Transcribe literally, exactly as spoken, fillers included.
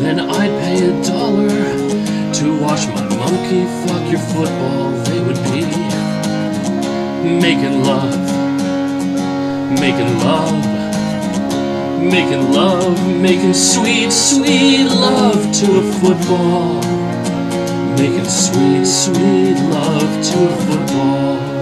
then I'd pay a dollar to watch my monkey fuck your football. They would be making love, making love, making love, making sweet, sweet love to a football. Making sweet, sweet love to a football.